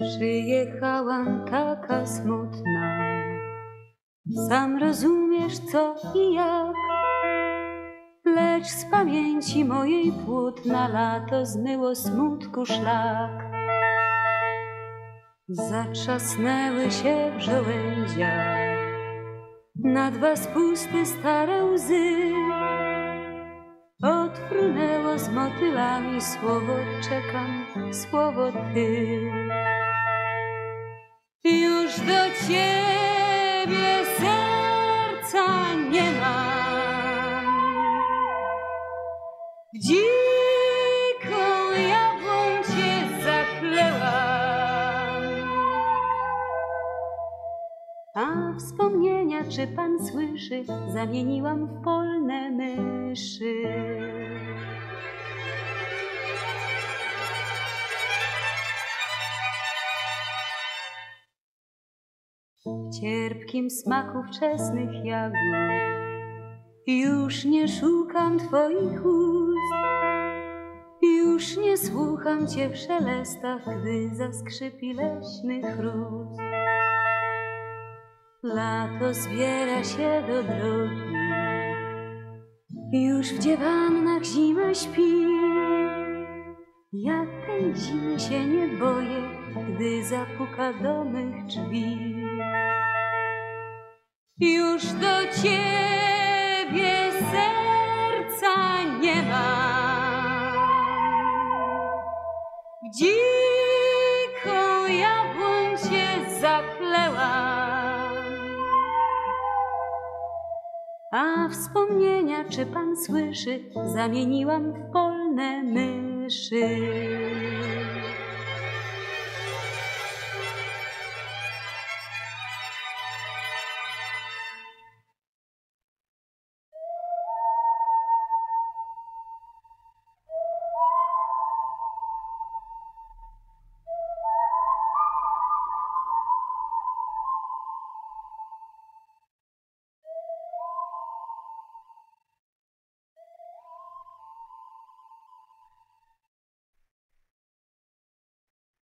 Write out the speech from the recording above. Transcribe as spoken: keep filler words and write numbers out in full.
Przyjechałam taka smutna, sam rozumiesz co i jak, lecz z pamięci mojej płótna lato zmyło smutku szlak. Zatrzasnęły się w żołędziach, nad was pusty stare łzy. Odfrunęło z motylami słowo czekam, słowo ty. Już do ciebie serca nie mam, w dziką jabłoń cię zaklełam. A wspomnienia, czy pan słyszy, zamieniłam w polne myszy. W cierpkim smaku wczesnych jagód już nie szukam twoich ust, już nie słucham cię w szelestach, gdy zaskrzypi leśny chrust. Lato zbiera się do drogi, już w dziewannach zima śpi. Ja tej zimy się nie boję, gdy zapuka do mych drzwi. Już do ciebie serca nie mam, w dziką jabłoń cię zaklełam. A wspomnienia, czy pan słyszy, zamieniłam w polne myszy.